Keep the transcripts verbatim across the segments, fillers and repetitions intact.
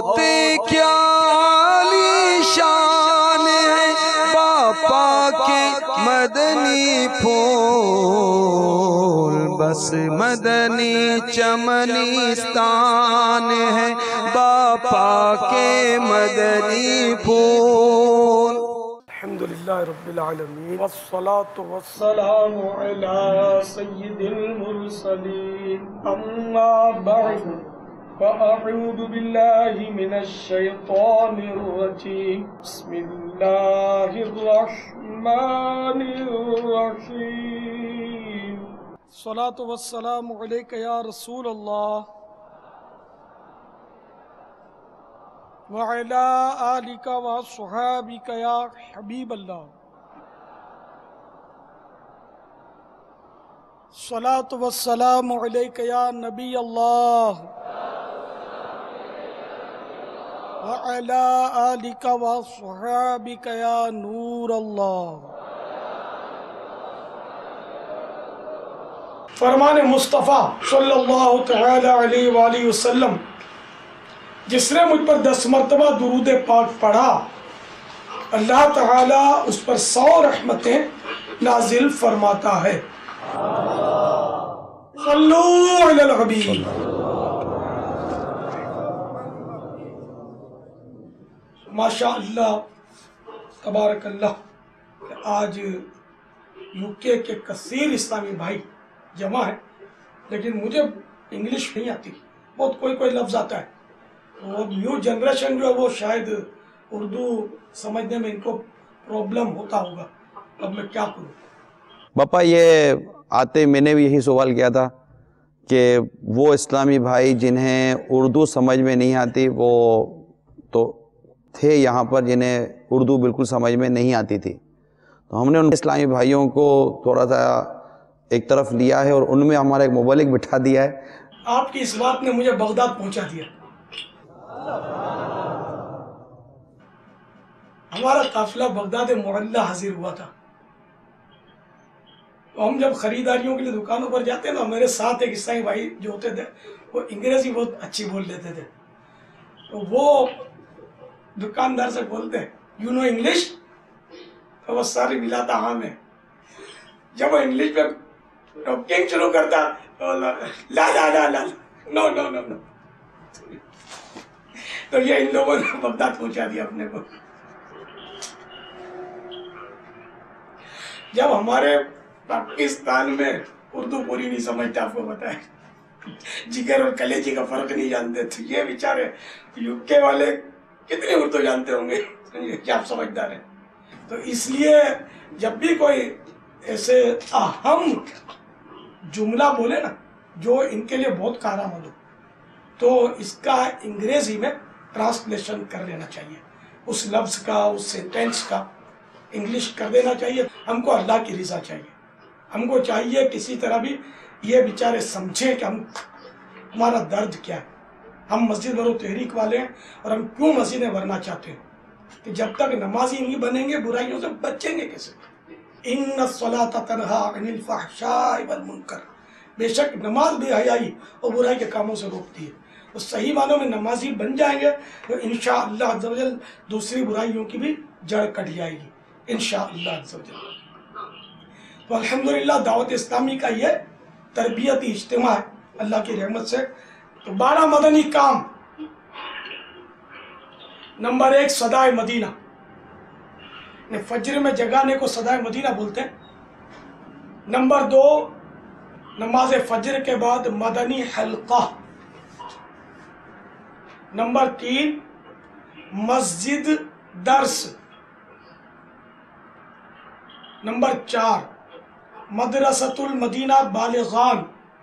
ہوتے کیا عالی شان ہے باپا کے مدنی پھول، بس مدنی چمنستان ہے باپا کے مدنی پھول۔ الحمدللہ رب العالمین والصلاة والسلام علی سید المرسلین، اما بعد فاعوذ باللہ من الشیطان الرجیم، بسم اللہ الرحمن الرحیم۔ الصلاة والسلام علیک یا رسول اللہ وعلا آلک وصحابک یا حبیب اللہ۔ الصلاة والسلام علیک یا نبی اللہ وعلا آلک وصحابک یا نور اللہ۔ فرمان مصطفیٰ صلی اللہ تعالی علیہ وآلہ وسلم، جس نے مجھ پر دس مرتبہ درود پاک پڑھا اللہ تعالیٰ اس پر سو رحمتیں نازل فرماتا ہے۔ صلو علی الحبیب۔ ماشاء اللہ تبارک اللہ، آج یو کے کے کثیر اسلامی بھائی جمع ہیں، لیکن مجھے انگلش نہیں آتی، بہت کوئی کوئی لفظ آتا ہے۔ وہ نیو جنریشن جو ہے وہ شاید اردو سمجھنے میں ان کو پرابلم ہوتا ہوگا، اب میں کیا کروں؟ باپا یہ آتے میں نے بھی یہی سوال کیا تھا کہ وہ اسلامی بھائی جنہیں اردو سمجھ میں نہیں آتی وہ تو تھے یہاں پر جنہیں اردو بالکل سمجھ میں نہیں آتی تھی، تو ہم نے ان اسلامی بھائیوں کو تھوڑا سا ایک طرف لیا ہے اور ان میں ہمارا ایک مبلغ بٹھا دیا ہے۔ آپ کی اس بات نے مجھے بغداد پہنچا دیا۔ ہمارا قافلہ بغداد معلیٰ حاضر ہوا تھا، تو ہم جب خریداریوں کے لیے دکانوں پر جاتے ہیں نا، میرے ساتھ ایک عیسائی بھائی جو ہوتے تھے وہ انگریزی بہت اچھی بول لیتے تھے، تو وہ دکاندار سے بولتے یو نو انگلش، تو وہ ساری ملاتا ہاں میں، جب وہ انگلش میں ٹاکنگ شروع کرتا لا لا لا لا نو نو نو نو، تو یہ ان لوگوں نے بغداد پہنچا دیا اپنے کو۔ جب ہمارے پاکستان میں اردو پوری نہیں سمجھتے، آپ کو بتائیں، جگر اور کلیجی کا فرق نہیں جانتے تھے، یہ بیچارے یو کے والے کتنی اردو جانتے ہوں گے، کیا آپ سمجھدار ہیں؟ تو اس لیے جب بھی کوئی ایسے اہم جملہ بولے نا جو ان کے لیے بہت کارآمد ہو، تو اس کا انگریزی میں ٹرانسلیشن کر لینا چاہیے، اس لفظ کا، اس سینٹینس کا انگلش کر دینا چاہیے۔ ہم کو اللہ کی رضا چاہیے، ہم کو چاہیے کسی طرح بھی یہ بیچارے سمجھیں کہ ہم ہمارا درد کیا ہے، ہم مسجد برو تحریک والے ہیں اور ہم کیوں مسجدیں بھرنا چاہتے ہیں، کہ جب تک نمازی نہیں بنیں گے برائیوں سے بچیں گے کیسے؟ ان الصلاۃ تنہی عن الفحشاء والمنکر، بے شک نماز بے حیائی اور برائی کے کاموں سے روکتی ہے۔ تو صحیح معنوں میں نمازی بن جائیں گے تو انشاءاللہ عز و جل دوسری برائیوں کی بھی جڑ کٹ جائے گی انشاءاللہ عز و جل۔ تو الحمدللہ دعوت اسلامی کا یہ تربیتی اجتماع ہے اللہ کی رحمت سے۔ تو بارہ مدنی کام، نمبر ایک صدائے مدینہ، فجر میں جگانے کو صدائے مدینہ بولتے ہیں۔ نمبر دو نماز فجر کے بعد مدنی حلقہ۔ نمبر تین مسجد درس۔ نمبر چار مدرسۃ المدینہ بالغان۔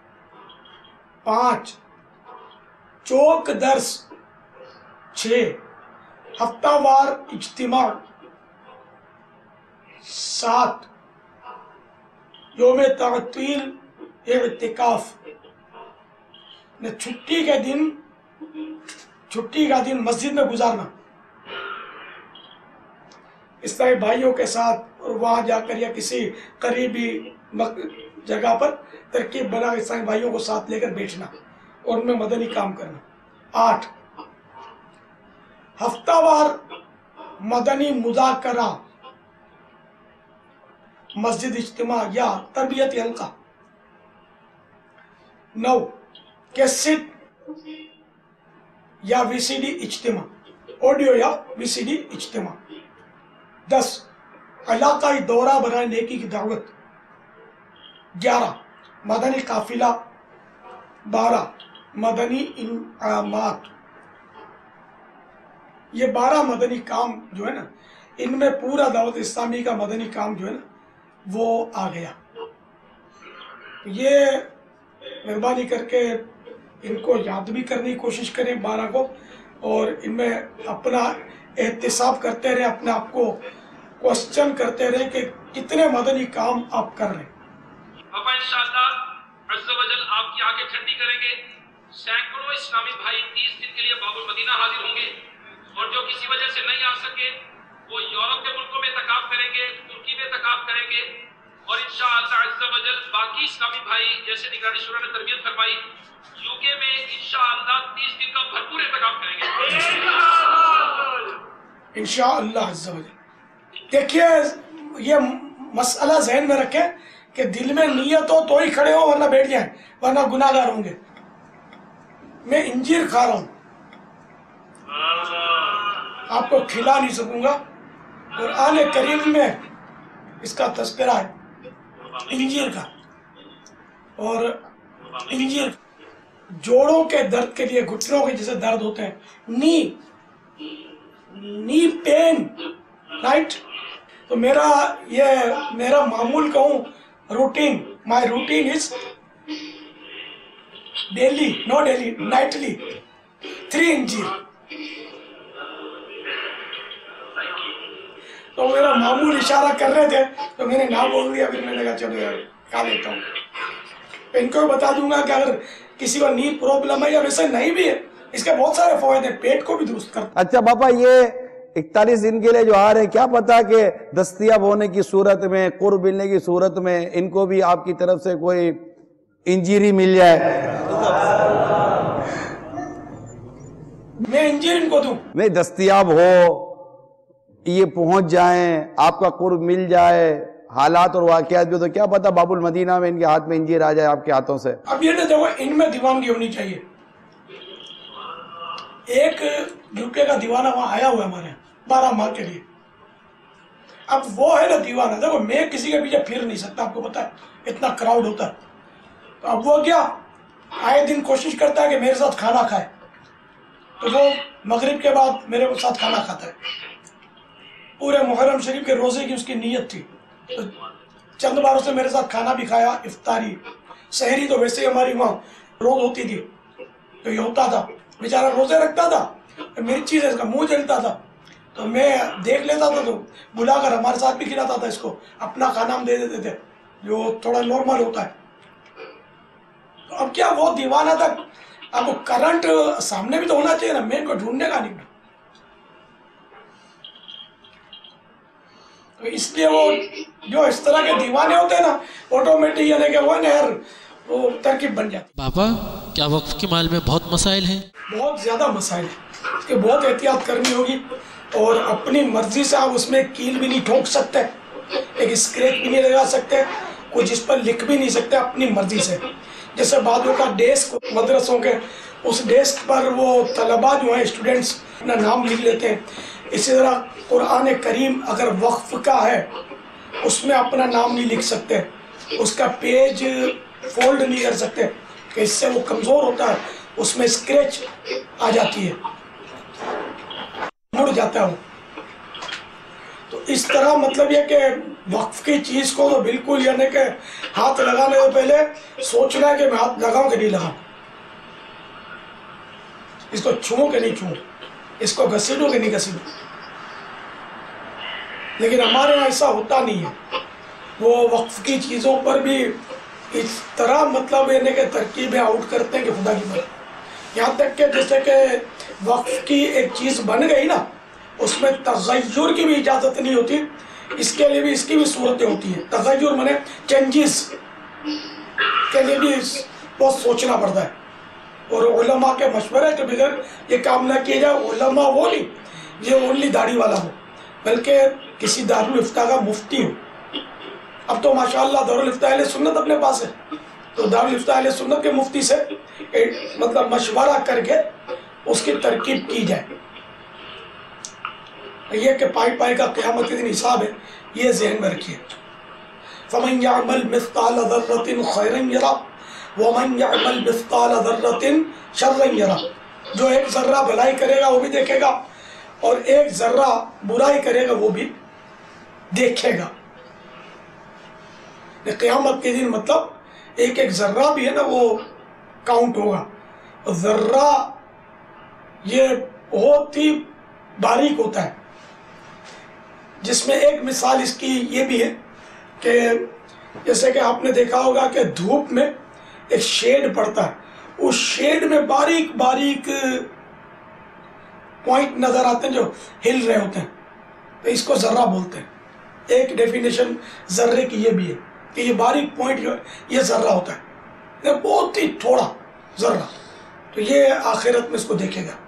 پانچ چوک درس۔ چھ ہفتہ وار اجتماع۔ سات یوم تعطیل اعتکاف، چھٹی کے دن چھٹی کا دن مسجد میں گزارنا اس طرح بھائیوں کے ساتھ، اور وہاں جا کر یا کسی قریبی جگہ پر ترکیب بنا کے عیسائی بھائیوں کو ساتھ لے کر بیٹھنا اور ان میں مدنی کام کرنا۔ آٹھ ہفتہ وار مدنی مذاکرہ، مسجد اجتماع یا تربیتی حلقہ۔ نو، کیسٹ یا وی سی ڈی اجتماع، آڈیو یا وی سی ڈی اجتماع۔ دس، علاقائی دورہ برائے نیکی کی دعوت۔ گیارہ، مدنی قافلہ۔ بارہ، مدنی انعامات۔ یہ بارہ مدنی کام جو ہے نا، ان میں پورا دعوت اسلامی کا مدنی کام جو ہے نا وہ آ گیا۔ یہ مہربانی کر کے ان کو یاد بھی کرنے کی کوشش کریں بارہ کو، اور ان میں اپنا احتساب کرتے رہیں، اپنے آپ کو کوسچن کرتے رہیں کہ کتنے مدنی کام آپ کر رہے ہیں۔ پاپا انشاءاللہ عز و جل آپ کی آنکھیں ٹھنڈی کریں گے۔ سینکڑوں اسلامی بھائی تیس دن کے لیے باب المدینہ حاضر ہوں گے، اور جو کسی وجہ سے نہیں آ سکے وہ یورپ کے ملکوں میں اعتکاف کریں گے، ترکی میں اعتکاف کریں گے، اور انشاءاللہ عز و جل باقی اسلامی بھائی جیسے نگرانی شورا نے تربیت فرمائی یو کے میں انشاءاللہ تیس دن کا بھرپور اعتکاف کریں گے انشاءاللہ عز و جل۔ دیکھیے یہ مسئلہ ذہن میں رکھیں کہ دل میں نیت ہو تو ہی کھڑے ہو، ورنہ بیٹھ جائیں، ورنہ گناہ گار ہوں گے۔ میں انجیر کھا رہا ہوں، آپ کو کھلا نہیں سکوں گا۔ قرآن کریم میں اس کا تذکرہ ہے انجیر کا، اور انجیر جوڑوں کے درد کے لیے، گھٹنوں کے جیسے درد ہوتے ہیں، نی نی پین، رائٹ؟ تو میرا یہ میرا معمول کہوں routine, my routine is daily, no daily, nightly three انجیر۔ تو میرا معمول اشارہ کر رہے تھے تو میں نے نہ بول دیا، پھر میں نے کہا چلو یار کھا لیتا ہوں۔ ان کو بتا دوں گا کہ اگر کسی کو نی پرابلم ہے یا ویسے نہیں بھی ہے، اس کے بہت سارے فوائد ہیں، پیٹ کو بھی درست کرتا ہے۔ اچھا باپا، یہ اکتالیس دن کے لیے جو آ رہے ہیں، کیا پتا کہ دستیاب ہونے کی صورت میں، قرب ملنے کی صورت میں ان کو بھی آپ کی طرف سے کوئی انجیری مل جائے؟ میں انجیر ان کو دوں؟ نہیں، دستیاب ہو، یہ پہنچ جائیں، آپ کا قرب مل جائے، حالات اور واقعات بھی، تو کیا پتا باب المدینہ میں ان کے ہاتھ میں انجیر آ جائے آپ کے ہاتھوں سے۔ اب یہ نہ دیکھو، ان میں دیوانگی ہونی چاہیے۔ ایک یو کے کا دیوانہ وہاں آیا ہوا ہے ہمارے بارہ ماہ کے لیے، اب وہ ہے نا دیوانہ۔ دیکھو میں کسی کے پیچھے پھر نہیں سکتا، آپ کو پتا ہے اتنا کراؤڈ ہوتا ہے، تو اب وہ کیا آئے دن کوشش کرتا ہے کہ میرے ساتھ کھانا کھائے، تو وہ مغرب کے بعد میرے ساتھ کھانا کھاتا ہے۔ پورے محرم شریف کے روزے کی اس کی نیت تھی، تو چند بار اس نے میرے ساتھ کھانا بھی کھایا، افطاری سحری تو ویسے ہی ہماری وہاں روز ہوتی تھی، تو یہ ہوتا تھا، بیچارہ روزے رکھتا تھا، میری چیز ہے اس کا منہ جلتا تھا، تو میں دیکھ لیتا تھا تو بلا کر ہمارے ساتھ بھی کھلاتا تھا اس کو، اپنا کھانا ہم دے دیتے تھے جو تھوڑا نارمل ہوتا ہے۔ تو اب کیا وہ دیوانہ تک، اب کرنٹ سامنے بھی تو ہونا چاہیے نا، میں ان کو ڈھونڈنے کا نہیں۔ تو اس لیے وہ جو اس طرح کے دیوانے ہوتے ہیں نا، آٹومیٹک یعنی کہ وہ نہر وہ ترکیب بن جاتی۔ بابا کیا وقف کے مال میں بہت مسائل ہیں؟ بہت زیادہ مسائل ہیں، اس کے بہت احتیاط کرنی ہوگی، اور اپنی مرضی سے آپ اس میں کیل بھی نہیں ٹھونک سکتے، ایک اسکریچ بھی نہیں لگا سکتے، کچھ اس پر لکھ بھی نہیں سکتے اپنی مرضی سے۔ جیسے بعدوں کا ڈیسک مدرسوں کے، اس ڈیسک پر وہ طلباء جو ہیں اسٹوڈنٹس اپنا نام لکھ لیتے ہیں، اسی طرح قرآن کریم اگر وقف کا ہے اس میں اپنا نام نہیں لکھ سکتے، اس کا پیج فولڈ نہیں کر سکتے کہ اس سے وہ کمزور ہوتا ہے، اس میں اسکریچ آ جاتی ہے، مڑ جاتا ہے وہ۔ تو اس طرح مطلب یہ کہ وقف کی چیز کو تو بالکل یعنی کہ ہاتھ لگانے سے پہلے سوچنا ہے کہ میں ہاتھ لگاؤں کہ نہیں لگاؤں، اس کو چھوؤں کہ نہیں چھوؤں، اس کو گھسیٹوں کہ نہیں گھسیٹوں۔ لیکن ہمارے یہاں ایسا ہوتا نہیں ہے، وہ وقف کی چیزوں پر بھی اس طرح مطلب یعنی کہ ترکیبیں آؤٹ کرتے ہیں کہ خدا کی بات، یہاں تک کہ جیسے کہ وقف کی ایک چیز بن گئی نا، اس میں تغیر کی بھی اجازت نہیں ہوتی، اس کے لیے بھی اس کی بھی صورتیں ہوتی ہیں، تغیر مانے چینجز کے لیے بھی بہت سوچنا پڑتا ہے، اور علماء کے مشورے کے بغیر یہ کام نہ کیا جائے۔ علماء وہ نہیں یہ اونلی داڑھی والا ہو، بلکہ کسی دارالفتہ کا مفتی ہو. اب تو ماشاءاللہ دارالفتہ اہل سنت اپنے پاس ہے، تو دارالفتہ اہل سنت کے مفتی سے مطلب مشورہ کر کے اس کی ترکیب کی جائے. یہ کہ پائی پائی کا قیامت کے دن حساب ہے، یہ ذہن میں رکھیے. فَمَنْ يَعْمَلْ مِثْقَالَ ذَرَّةٍ خَيْرًا يَرَهُ وَمَنْ يَعْمَلْ مِثْقَالَ ذَرَّةٍ شَرًّا يَرَهُ. جو ایک ذرہ بھلائی کرے گا وہ بھی دیکھے گا، اور ایک ذرہ برائی کرے گا وہ بھی دیکھے گا. قیامت کے دن مطلب ایک ایک ذرہ بھی ہے نا وہ کاؤنٹ ہوگا. ذرہ یہ بہت ہی باریک ہوتا ہے، جس میں ایک مثال اس کی یہ بھی ہے کہ جیسے کہ آپ نے دیکھا ہوگا کہ دھوپ میں ایک شیڈ پڑتا ہے، اس شیڈ میں باریک باریک پوائنٹ نظر آتے ہیں جو ہل رہے ہوتے ہیں، تو اس کو ذرہ بولتے ہیں. ایک ڈیفینیشن ذرے کی یہ بھی ہے کہ یہ باریک پوائنٹ جو ہے یہ ذرہ ہوتا ہے، یہ بہت ہی تھوڑا ذرہ. تو یہ آخرت میں اس کو دیکھے گا.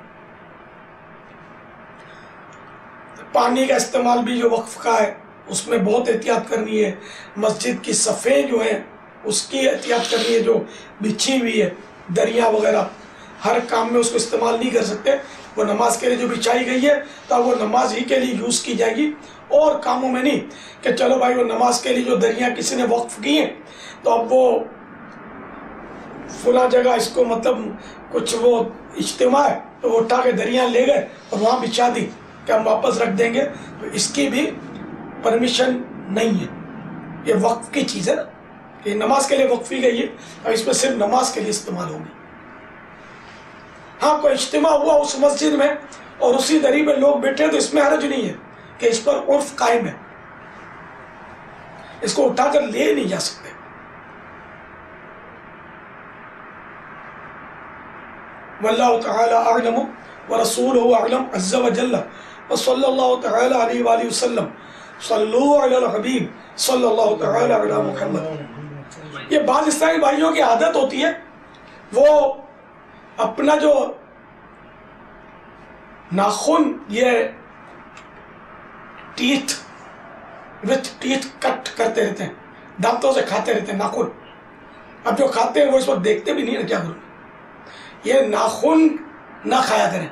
پانی کا استعمال بھی جو وقف کا ہے اس میں بہت احتیاط کرنی ہے. مسجد کی صفیں جو ہیں اس کی احتیاط کرنی ہے، جو بچھی ہوئی ہے دریا وغیرہ، ہر کام میں اس کو استعمال نہیں کر سکتے. وہ نماز کے لیے جو بچھائی گئی ہے تو وہ نماز ہی کے لیے یوز کی جائے گی، اور کاموں میں نہیں کہ چلو بھائی وہ نماز کے لیے جو دریا کسی نے وقف کی ہیں تو اب وہ فلاں جگہ اس کو مطلب کچھ وہ اجتماع ہے تو وہ اٹھا کے دریا لے گئے اور وہاں بچھا دی کہ ہم واپس رکھ دیں گے. تو اس کی بھی پرمیشن نہیں ہے. یہ وقف کی چیز ہے نا، کہ نماز کے لیے وقفی گئی ہے اور اس میں صرف نماز کے لیے استعمال ہوگی. ہاں کوئی اجتماع ہوا اس مسجد میں اور اسی دری میں لوگ بیٹھے تو اس میں حرج نہیں ہے کہ اس پر عرف قائم ہے، اس کو اٹھا کر لے نہیں جا سکتے. واللہ تعالی اعلم ورسولہ اعلم عز وجل وصلی اللہ تعالی علیہ وآلہ وسلم. صلو علی الحبیب صلی اللہ تعالی علی محمد. یہ بعض اسلامی بھائیوں کی عادت ہوتی ہے، وہ اپنا جو ناخن یہ ٹیتھ وتھ ٹیتھ کٹ کرتے رہتے ہیں، دانتوں سے کھاتے رہتے ہیں ناخن. اب جو کھاتے ہیں وہ اس وقت دیکھتے بھی نہیں ہے، کیا کروں. یہ ناخن نہ کھایا کریں.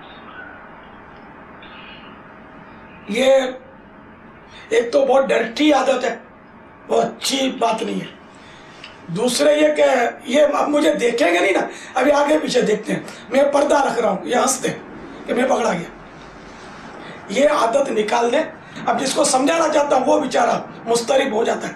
یہ ایک تو بہت ڈرٹی عادت ہے، بہت اچھی بات نہیں ہے. دوسرے یہ کہ یہ اب مجھے دیکھیں گے نہیں نا، ابھی آگے پیچھے دیکھتے ہیں، میں پردہ رکھ رہا ہوں، یہ ہنستے ہیں کہ میں پکڑا گیا. یہ عادت نکال دیں. اب جس کو سمجھانا چاہتا ہوں وہ بیچارہ مضطرب ہو جاتا ہے.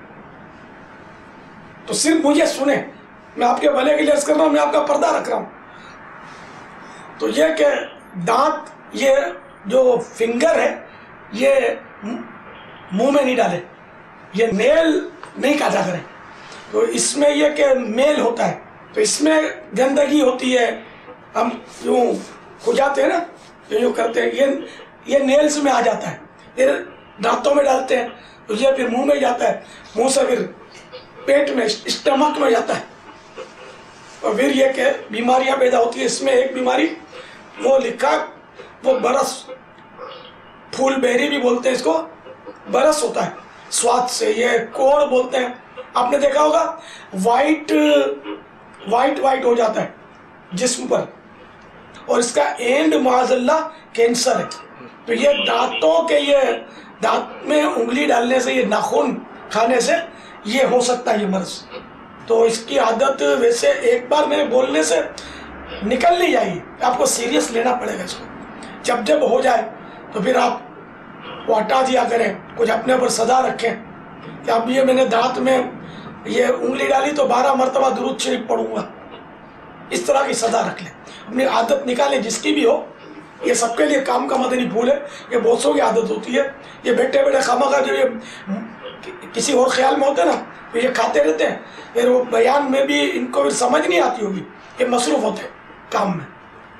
تو صرف مجھے سنیں، میں آپ کے بھلے کے لیے عرض کر رہا ہوں، میں آپ کا پردہ رکھ رہا ہوں. تو یہ کہ دانت یہ جو فنگر ہے یہ منہ میں نہیں ڈالے، یہ نیل نہیں کاٹا کریں. تو اس میں یہ کہ میل ہوتا ہے، تو اس میں گندگی ہوتی ہے، ہم یوں کھجاتے ہیں نا، یوں یوں کرتے ہیں، یہ یہ نیلز میں آ جاتا ہے، پھر دانتوں میں ڈالتے ہیں تو یہ پھر منہ میں جاتا ہے، منہ سے پھر پیٹ میں اسٹمک میں جاتا ہے، اور پھر یہ کہ بیماریاں پیدا ہوتی ہیں. اس میں ایک بیماری وہ لکھا وہ برس، پھول بیری بھی بولتے ہیں اس کو، برس ہوتا ہے سواد سے. یہ کوڑ بولتے ہیں، آپ نے دیکھا ہوگا وائٹ وائٹ وائٹ ہو جاتا ہے جسم پر، اور اس کا اینڈ معاذ اللہ کینسر ہے. تو یہ دانتوں کے یہ دانت میں انگلی ڈالنے سے، یہ ناخن کھانے سے یہ ہو سکتا ہے یہ مرض. تو اس کی عادت ویسے ایک بار میرے بولنے سے نکل نہیں جائے گی، آپ کو سیریس لینا پڑے گا اس کو. جب جب ہو جائے تو پھر آپ وہ ہٹا دیا کریں، کچھ اپنے اوپر سزا رکھیں کہ اب یہ میں نے دانت میں یہ انگلی ڈالی تو بارہ مرتبہ درود شریف پڑھوں گا، اس طرح کی سزا رکھ لیں. اپنی عادت نکالیں جس کی بھی ہو. یہ سب کے لیے کام کا مدنی پھول ہے، یہ بہت سو کی عادت ہوتی ہے. یہ بیٹھے بیٹھے خامخواہ جو یہ کسی اور خیال میں ہوتے ہیں نا تو یہ کھاتے رہتے ہیں، پھر وہ بیان میں بھی ان کو سمجھ نہیں آتی ہوگی، یہ مصروف ہوتے ہیں کام میں.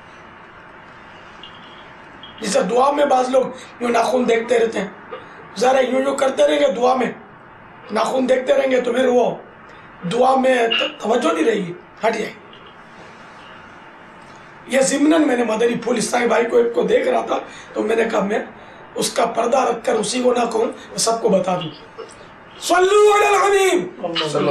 جیسے دعا میں بعض لوگ یوں ناخن دیکھتے رہتے ہیں، ذرا یوں یوں کرتے رہیں گے دعا میں، ناخن دیکھتے رہیں گے تو پھر وہ دعا میں توجہ نہیں رہے گی، ہٹ جائے گی. یہ ضمناً میں نے مدنی پھول اسلامی بھائی کو ایک کو دیکھ رہا تھا تو میں نے کہا میں اس کا پردہ رکھ کر اسی کو نہ کہوں، میں سب کو بتا دوں. صلو علی الحبیب.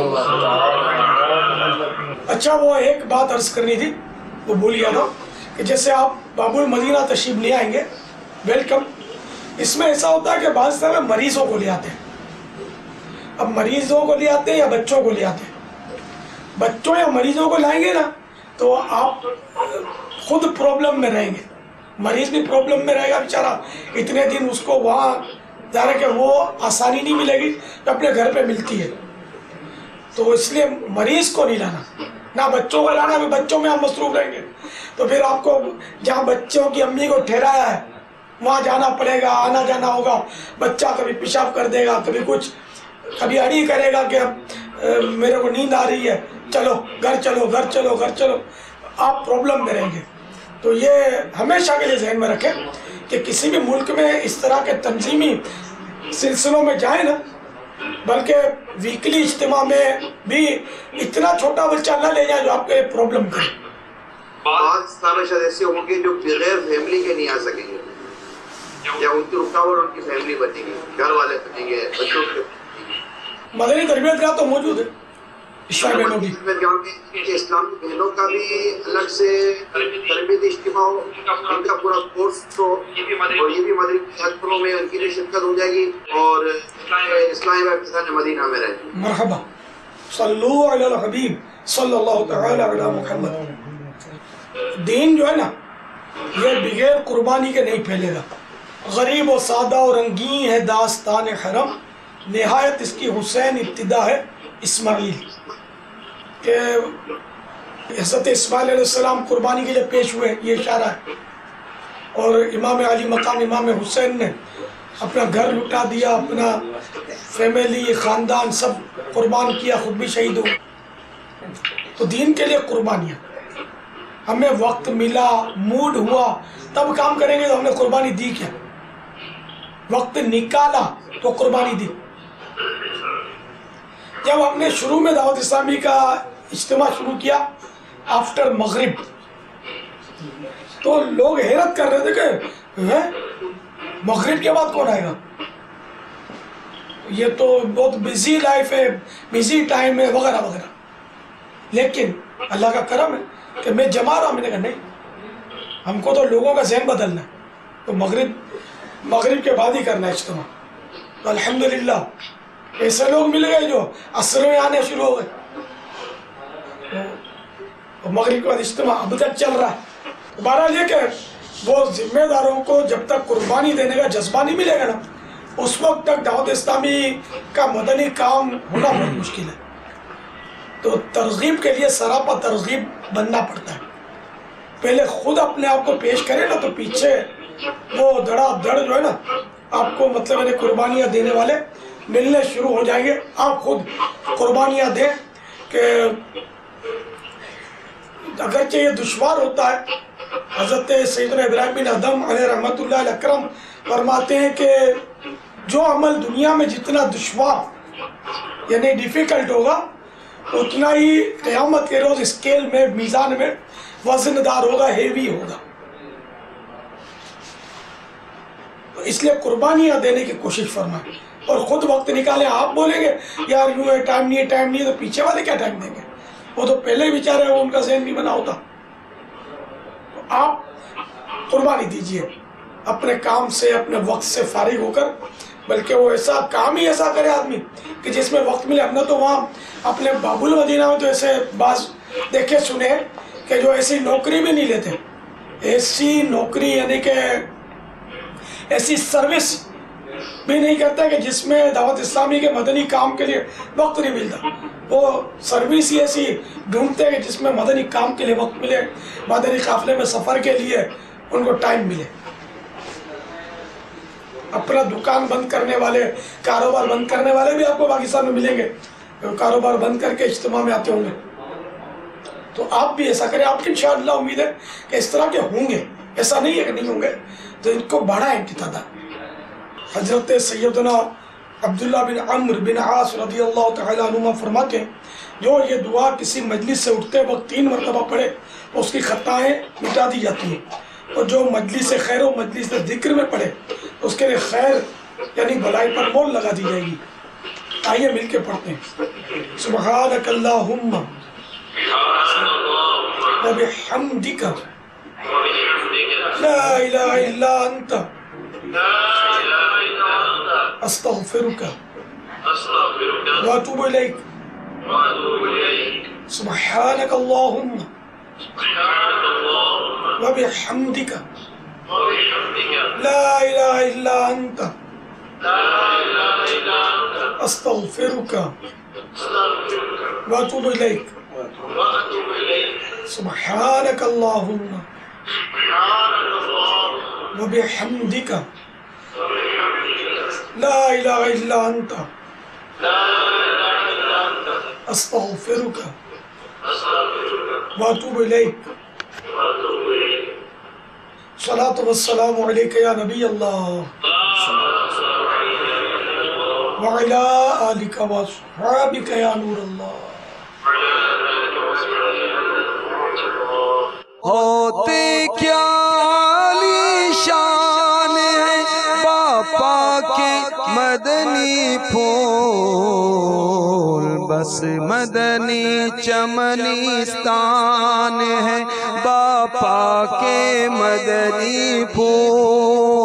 اچھا وہ ایک بات عرض کرنی تھی، وہ بھول گیا تھا، کہ جیسے آپ باب المدینہ تشریف لے آئیں گے، ویلکم. اس میں ایسا ہوتا ہے کہ بعض طرح مریضوں کو لے آتے ہیں. اب مریضوں کو لے آتے ہیں یا بچوں کو لے آتے ہیں؟ بچوں یا مریضوں کو لائیں گے نا تو آپ خود پرابلم میں رہیں گے، مریض بھی پرابلم میں رہے گا بیچارہ. اتنے دن اس کو وہاں ظاہر ہے کہ وہ آسانی نہیں ملے گی جو اپنے گھر پہ ملتی ہے. تو اس لیے مریض کو نہیں لانا، نہ بچوں کو لانا، بھی بچوں میں آپ مصروف رہیں گے تو پھر آپ کو جہاں بچوں کی امی کو ٹھہرایا ہے وہاں جانا پڑے گا، آنا جانا ہوگا. بچہ کبھی پیشاب کر دے گا، کبھی کچھ، کبھی اڑی کرے گا کہ اب میرے کو نیند آ رہی ہے، چلو گھر چلو گھر چلو گھر چلو، آپ پرابلم میں رہیں گے. تو یہ ہمیشہ کے لیے ذہن میں رکھیں کہ کسی بھی ملک میں اس طرح کے تنظیمی سلسلوں میں جائیں نا، بلکہ ویکلی اجتماع میں بھی اتنا چھوٹا بچہ نہ لے جائیں جو آپ کے پرابلم کرے. بعض اسلامی شاید ایسے ہوں گے جو بغیر فیملی کے نہیں آ سکیں گے، یا ان کی رکاوٹ ان کی فیملی بنے گی، گھر والے بنیں گے، بچوں کے. مدنی تربیت گاہ تو موجود ہے اسلامی بہنوں کی. اسلامی بہنوں کا بھی الگ سے تربیتی اجتماع ہو، ان کا پورا کورس ہو، اور یہ بھی مدنی محفلوں میں ان کی بھی شرکت ہو جائے گی، اور اسلامی بھائی فضان مدینہ میں رہے. مرحبا. صلو علی الحبیب صلی اللہ تعالی علی محمد. دین جو ہے نا یہ بغیر قربانی کے نہیں پھیلے گا. غریب و سادہ اور رنگین ہے داستان حرم، نہایت اس کی حسین ابتدا ہے اسماعیل. کہ حضرت اسماعیل علیہ السلام قربانی کے لیے پیش ہوئے، یہ اشارہ ہے. اور امام علی مقام امام حسین نے اپنا گھر لٹا دیا، اپنا فیملی خاندان سب قربان کیا، خود بھی شہید ہو. تو دین کے لیے قربانیاں، ہمیں وقت ملا، موڈ ہوا تب کام کریں گے تو ہم نے قربانی دی کیا؟ وقت نکالا تو قربانی دی. جب ہم نے شروع میں دعوت اسلامی کا اجتماع شروع کیا آفٹر مغرب، تو لوگ حیرت کر رہے تھے کہ مغرب کے بعد کون آئے گا، یہ تو بہت بزی لائف ہے، بزی ٹائم ہے وغیرہ وغیرہ. لیکن اللہ کا کرم ہے کہ میں جما رہا ہوں. میں نے کہا نہیں، ہم کو تو لوگوں کا ذہن بدلنا ہے، تو مغرب مغرب کے بعد ہی کرنا ہے اجتماع. تو الحمدللہ ایسے لوگ مل گئے جو عصر میں آنے شروع ہو گئے، تو مغرب کے بعد اجتماع اب تک چل رہا ہے. بہرحال یہ کہ وہ ذمہ داروں کو جب تک قربانی دینے کا جذبہ نہیں ملے گا نا، اس وقت تک دعوت اسلامی کا مدنی کام ہونا بہت مشکل ہے. تو ترغیب کے لیے سراپا ترغیب بننا پڑتا ہے. پہلے خود اپنے آپ کو پیش کرے نا تو پیچھے وہ دڑا دڑ جو ہے نا آپ کو مطلب ہے قربانیاں دینے والے ملنے شروع ہو جائیں گے. آپ خود قربانیاں دیں کہ اگرچہ یہ دشوار ہوتا ہے. حضرت سیدنا ابراہیم بن ادم علیہ رحمۃ اللہ علیہ اکرم فرماتے ہیں کہ جو عمل دنیا میں جتنا دشوار یعنی ڈیفیکلٹ ہوگا اتنا ہی قیامت کے روز اسکیل میں میزان میں وزن دار ہوگا، ہیوی ہوگا. تو اس لیے قربانیاں دینے کی کوشش فرمائیں اور خود وقت نکالیں. آپ بولیں گے یار یوں ہے، ٹائم نہیں ہے ٹائم نہیں ہے، تو پیچھے والے کیا ٹائم دیں گے؟ وہ تو پہلے ہی بیچارے وہ ان کا ذہن نہیں بنا ہوتا. تو آپ قربانی دیجئے اپنے کام سے، اپنے وقت سے فارغ ہو کر، بلکہ وہ ایسا کام ہی ایسا کرے آدمی کہ جس میں وقت ملے. اپنا تو وہاں اپنے باب المدینہ میں تو ایسے بعض دیکھے سنے کہ جو ایسی نوکری بھی نہیں لیتے، ایسی نوکری یعنی کہ ایسی سروس بھی نہیں کرتا کہ جس میں دعوت اسلامی کے مدنی کام کے لیے وقت نہیں ملتا. وہ سروس ہی ایسی ڈھونڈتے کہ جس میں مدنی کام کے لیے وقت ملے، مدنی قافلے میں سفر کے لیے ان کو ٹائم ملے. اپنا دکان بند کرنے والے، کاروبار بند کرنے والے بھی آپ کو پاکستان میں ملیں گے، کاروبار بند کر کے اجتماع میں آتے ہوں گے. تو آپ بھی ایسا کریں. آپ کی انشاءاللہ امید ہے کہ اس طرح کے ہوں گے، ایسا نہیں ہے کہ نہیں ہوں گے. تو ان کو بڑھائیں ان کی تعداد. حضرت سیدنا عبداللہ بن عمرو بن عاص رضی اللہ تعالیٰ عنہما فرماتے ہیں جو یہ دعا کسی مجلس سے اٹھتے وقت تین مرتبہ پڑھے تو اس کی خطائیں مٹا دی جاتی ہیں، اور جو مجلس خیر و مجلس ذکر میں پڑھے تو اس کے لیے خیر یعنی بھلائی پر مول لگا دی جائے گی۔ آئیے مل کے پڑھتے ہیں۔ سبحانک اللہم و بحمدک لا الہ الا انت استغفرک و اتوب الیک۔ سبحانک اللہم و بحمدک لا الہ الا انت استغفرک و اتوب الیک۔ سبحانک اللہم و بحمدک لا الہ الا انت استغفرک و اتوب الیک۔ صلاۃ والسلام علیک یا نبی اللہ وعلی آلک واصحابک یا نور اللہ۔ ہوتے کیا عالی شان ہے باپا کے مدنی پھول، بس مدنی چمنستان ہے باپا کے مدنی پھول۔